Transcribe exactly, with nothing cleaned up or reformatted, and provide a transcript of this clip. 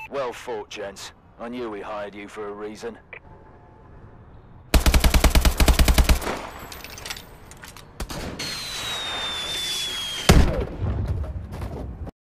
Well fought, gents. I knew we hired you for a reason.